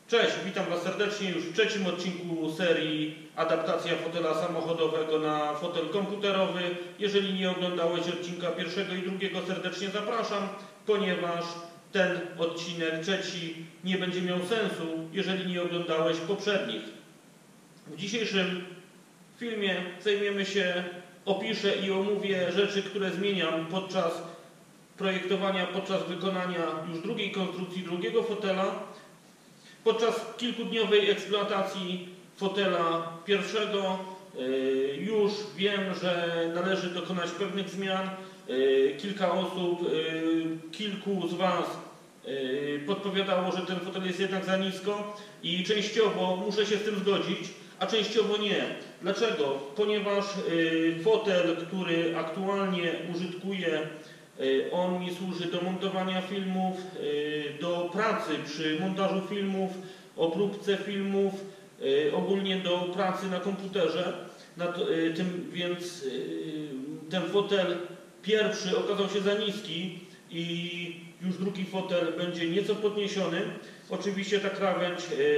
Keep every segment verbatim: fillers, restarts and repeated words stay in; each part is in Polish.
Cześć, witam Was serdecznie już w trzecim odcinku serii Adaptacja fotela samochodowego na fotel komputerowy. Jeżeli nie oglądałeś odcinka pierwszego i drugiego, serdecznie zapraszam, ponieważ ten odcinek trzeci nie będzie miał sensu, jeżeli nie oglądałeś poprzednich. W dzisiejszym filmie zajmiemy się, opiszę i omówię rzeczy, które zmieniam podczas projektowania, podczas wykonania już drugiej konstrukcji drugiego fotela. Podczas kilkudniowej eksploatacji fotela pierwszego już wiem, że należy dokonać pewnych zmian. Kilka osób, kilku z Was podpowiadało, że ten fotel jest jednak za nisko i częściowo muszę się z tym zgodzić, a częściowo nie. Dlaczego? Ponieważ fotel, który aktualnie użytkuję, on mi służy do montowania filmów, do pracy przy montażu filmów, obróbce filmów, ogólnie do pracy na komputerze. Tym, więc ten fotel pierwszy okazał się za niski i już drugi fotel będzie nieco podniesiony. Oczywiście ta krawędź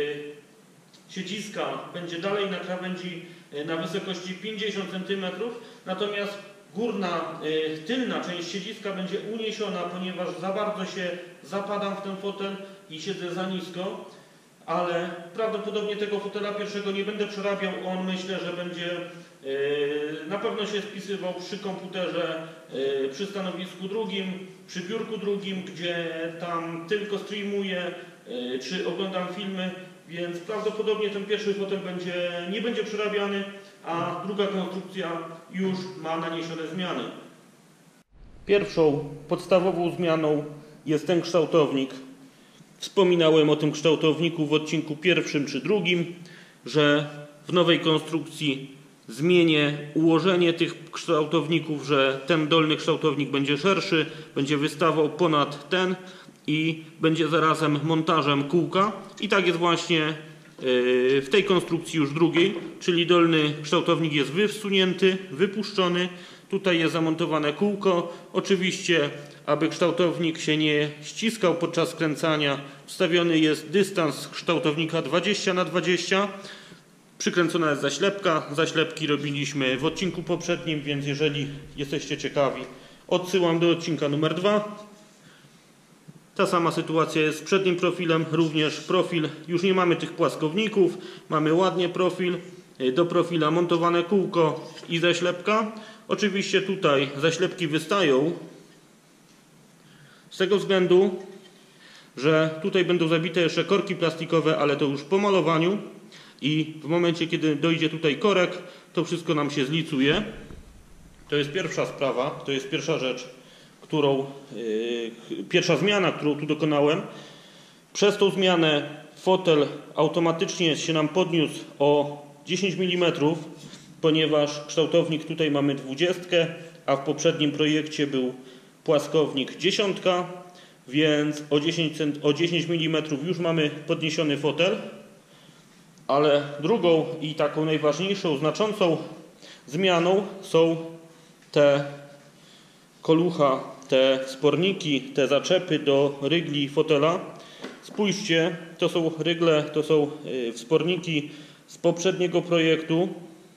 siedziska będzie dalej na krawędzi na wysokości pięćdziesiąt centymetrów, natomiast górna, tylna część siedziska będzie uniesiona, ponieważ za bardzo się zapadam w ten fotel i siedzę za nisko, ale prawdopodobnie tego fotela pierwszego nie będę przerabiał. On, myślę, że będzie na pewno się spisywał przy komputerze, przy stanowisku drugim, przy biurku drugim, gdzie tam tylko streamuję czy oglądam filmy, więc prawdopodobnie ten pierwszy fotel będzie, nie będzie przerabiany, a druga konstrukcja już ma naniesione zmiany. Pierwszą podstawową zmianą jest ten kształtownik. Wspominałem o tym kształtowniku w odcinku pierwszym czy drugim, że w nowej konstrukcji zmienię ułożenie tych kształtowników, że ten dolny kształtownik będzie szerszy, będzie wystawał ponad ten i będzie zarazem montażem kółka. I tak jest właśnie w tej konstrukcji już drugiej, czyli dolny kształtownik jest wysunięty, wypuszczony. Tutaj jest zamontowane kółko. Oczywiście, aby kształtownik się nie ściskał podczas skręcania, wstawiony jest dystans kształtownika dwadzieścia na dwadzieścia. Przykręcona jest zaślepka. Zaślepki robiliśmy w odcinku poprzednim, więc jeżeli jesteście ciekawi, odsyłam do odcinka numer dwa. Ta sama sytuacja jest z przednim profilem, również profil, już nie mamy tych płaskowników, mamy ładnie profil, do profila montowane kółko i zaślepka. Oczywiście tutaj zaślepki wystają z tego względu, że tutaj będą zabite jeszcze korki plastikowe, ale to już po malowaniu i w momencie, kiedy dojdzie tutaj korek, to wszystko nam się zlicuje. To jest pierwsza sprawa, to jest pierwsza rzecz, którą, yy, pierwsza zmiana, którą tu dokonałem. Przez tą zmianę fotel automatycznie się nam podniósł o dziesięć milimetrów, ponieważ kształtownik tutaj mamy dwudziestkę, a w poprzednim projekcie był płaskownik dziesiątka, więc o dziesięć, o dziesięć milimetrów już mamy podniesiony fotel. Ale drugą i taką najważniejszą, znaczącą zmianą są te kolucha, te sporniki, te zaczepy do rygli fotela. Spójrzcie, to są rygle, to są wsporniki z poprzedniego projektu.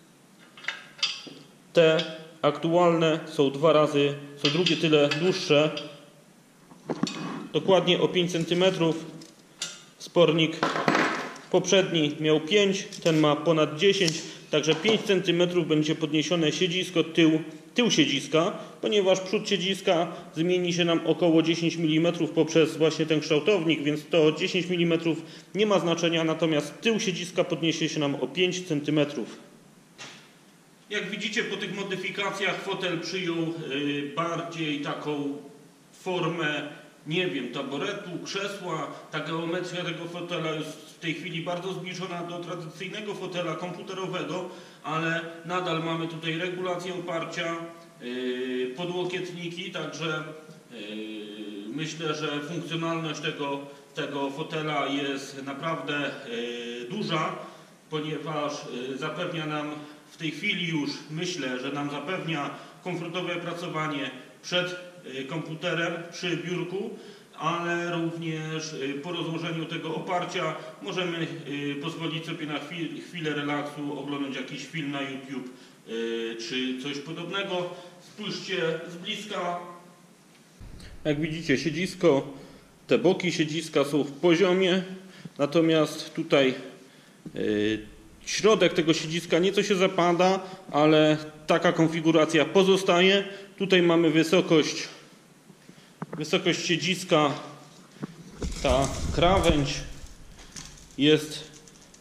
Te aktualne są dwa razy, są drugie tyle dłuższe. Dokładnie o pięć centymetrów. Spornik poprzedni miał pięć, ten ma ponad dziesięć, także pięć centymetrów będzie podniesione siedzisko, tył, tył siedziska, ponieważ przód siedziska zmieni się nam około dziesięć milimetrów poprzez właśnie ten kształtownik, więc to dziesięć milimetrów nie ma znaczenia, natomiast tył siedziska podniesie się nam o pięć centymetrów. Jak widzicie, po tych modyfikacjach fotel przyjął yy, bardziej taką formę, nie wiem, taboretu, krzesła. Ta geometria tego fotela jest w tej chwili bardzo zbliżona do tradycyjnego fotela komputerowego, ale nadal mamy tutaj regulację oparcia, yy, podłokietniki, także yy, myślę, że funkcjonalność tego, tego fotela jest naprawdę yy, duża, ponieważ yy, zapewnia nam w tej chwili już, myślę, że nam zapewnia komfortowe pracowanie przed komputerem, przy biurku, ale również po rozłożeniu tego oparcia możemy pozwolić sobie na chwilę relaksu, oglądać jakiś film na YouTube czy coś podobnego. Spójrzcie z bliska. Jak widzicie, siedzisko, te boki siedziska są w poziomie, natomiast tutaj środek tego siedziska nieco się zapada, ale taka konfiguracja pozostaje. Tutaj mamy wysokość, wysokość siedziska, ta krawędź jest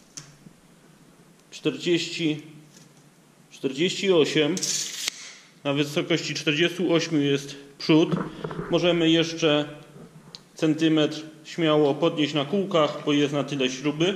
czterdzieści, czterdzieści osiem, na wysokości czterdzieści osiem jest przód. Możemy jeszcze centymetr śmiało podnieść na kółkach, bo jest na tyle śruby.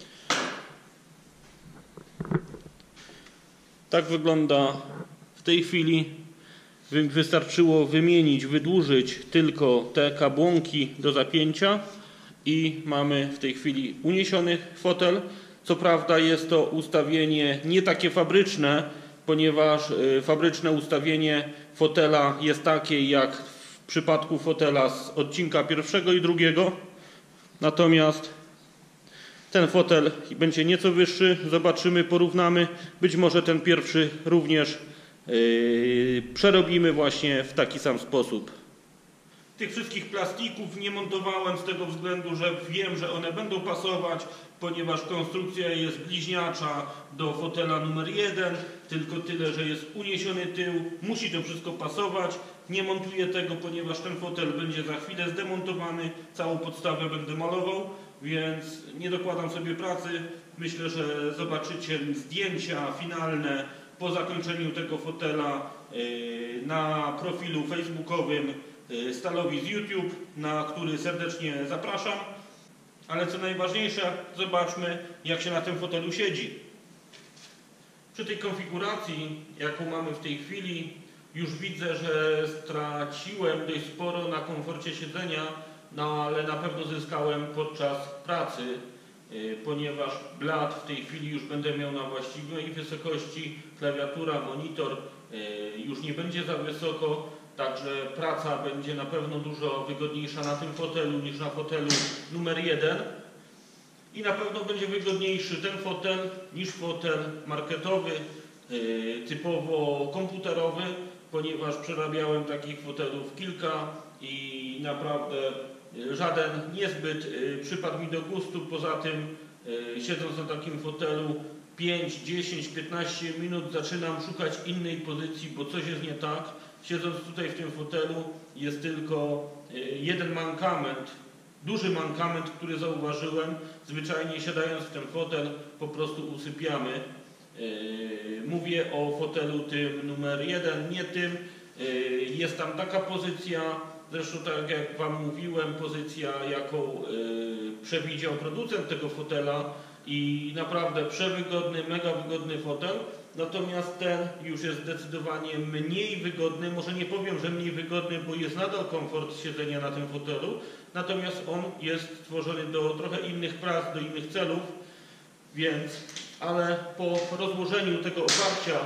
Tak wygląda w tej chwili. Wystarczyło wymienić, wydłużyć tylko te kabłonki do zapięcia i mamy w tej chwili uniesiony fotel. Co prawda jest to ustawienie nie takie fabryczne, ponieważ fabryczne ustawienie fotela jest takie jak w przypadku fotela z odcinka pierwszego i drugiego. Natomiast ten fotel będzie nieco wyższy. Zobaczymy, porównamy. Być może ten pierwszy również Yy, przerobimy właśnie w taki sam sposób. Tych wszystkich plastików nie montowałem z tego względu, że wiem, że one będą pasować, ponieważ konstrukcja jest bliźniacza do fotela numer jeden, tylko tyle, że jest uniesiony tył, musi to wszystko pasować. Nie montuję tego, ponieważ ten fotel będzie za chwilę zdemontowany, całą podstawę będę malował, więc nie dokładam sobie pracy. Myślę, że zobaczycie zdjęcia finalne po zakończeniu tego fotela na profilu facebookowym Stalowi z YouTube, na który serdecznie zapraszam. Ale co najważniejsze, zobaczmy, jak się na tym fotelu siedzi. Przy tej konfiguracji, jaką mamy w tej chwili, już widzę, że straciłem dość sporo na komforcie siedzenia, no ale na pewno zyskałem podczas pracy, ponieważ blat w tej chwili już będę miał na właściwej wysokości, klawiatura, monitor już nie będzie za wysoko, także praca będzie na pewno dużo wygodniejsza na tym fotelu niż na fotelu numer jeden i na pewno będzie wygodniejszy ten fotel niż fotel marketowy, typowo komputerowy, ponieważ przerabiałem takich fotelów kilka i naprawdę żaden niezbyt przypadł mi do gustu. Poza tym, siedząc na takim fotelu pięć, dziesięć, piętnaście minut zaczynam szukać innej pozycji, bo coś jest nie tak. Siedząc tutaj w tym fotelu jest tylko jeden mankament, duży mankament, który zauważyłem. Zwyczajnie siadając w ten fotel po prostu usypiamy. Mówię o fotelu tym numer jeden, nie tym. Jest tam taka pozycja, zresztą tak jak Wam mówiłem, pozycja jaką przewidział producent tego fotela i naprawdę przewygodny, mega wygodny fotel. Natomiast ten już jest zdecydowanie mniej wygodny, może nie powiem, że mniej wygodny, bo jest nadal komfort siedzenia na tym fotelu, natomiast on jest stworzony do trochę innych prac, do innych celów, więc, ale po rozłożeniu tego oparcia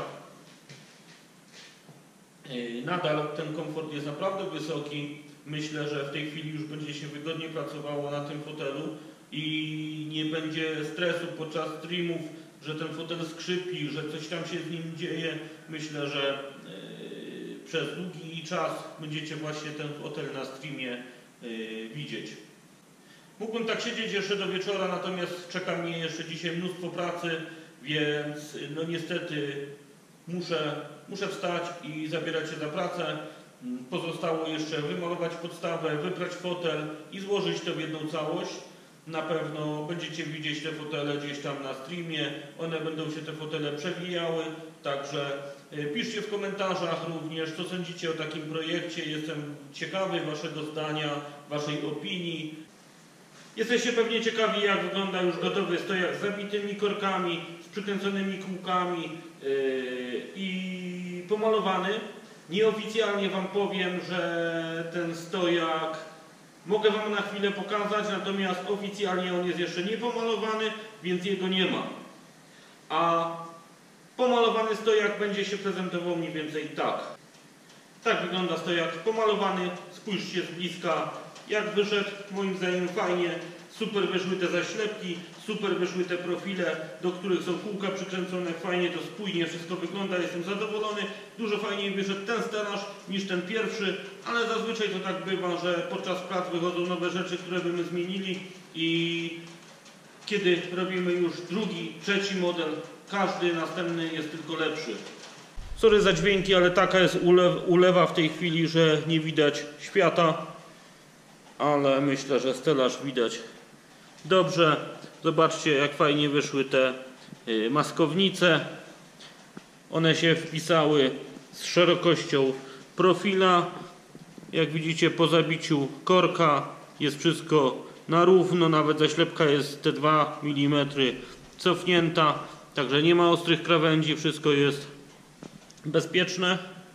nadal ten komfort jest naprawdę wysoki. Myślę, że w tej chwili już będzie się wygodnie pracowało na tym fotelu i nie będzie stresu podczas streamów, że ten fotel skrzypi, że coś tam się z nim dzieje. Myślę, że yy, przez długi czas będziecie właśnie ten fotel na streamie yy, widzieć. Mógłbym tak siedzieć jeszcze do wieczora, natomiast czeka mnie jeszcze dzisiaj mnóstwo pracy, więc no niestety muszę, muszę wstać i zabierać się za pracę. Pozostało jeszcze wymalować podstawę, wybrać fotel i złożyć to w jedną całość. Na pewno będziecie widzieć te fotele gdzieś tam na streamie, one będą się te fotele przewijały, także piszcie w komentarzach również, co sądzicie o takim projekcie. Jestem ciekawy Waszego zdania, Waszej opinii. Jesteście pewnie ciekawi, jak wygląda już gotowy stojak z zabitymi korkami, z przykręconymi kółkami yy, i pomalowany. Nieoficjalnie Wam powiem, że ten stojak mogę Wam na chwilę pokazać, natomiast oficjalnie on jest jeszcze nie pomalowany, więc jego nie ma. A pomalowany stojak będzie się prezentował mniej więcej tak. Tak wygląda stojak pomalowany. Spójrzcie z bliska, Jak wyszedł? Moim zdaniem fajnie. Super wyszły te zaślepki, super wyszły te profile, do których są kółka przykręcone. Fajnie to spójnie wszystko wygląda. Jestem zadowolony. Dużo fajniej wyszedł ten stelaż niż ten pierwszy, ale zazwyczaj to tak bywa, że podczas prac wychodzą nowe rzeczy, które byśmy zmienili i kiedy robimy już drugi, trzeci model, każdy następny jest tylko lepszy. Sorry za dźwięki, ale taka jest ulewa w tej chwili, że nie widać świata, ale myślę, że stelaż widać dobrze. Zobaczcie, jak fajnie wyszły te maskownice. One się wpisały z szerokością profila. Jak widzicie, po zabiciu korka jest wszystko na równo, nawet zaślepka jest te dwa milimetry cofnięta, także nie ma ostrych krawędzi, wszystko jest bezpieczne.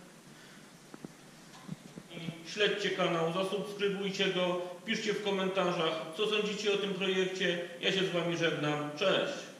Śledźcie kanał, zasubskrybujcie go, piszcie w komentarzach, co sądzicie o tym projekcie. Ja się z Wami żegnam. Cześć!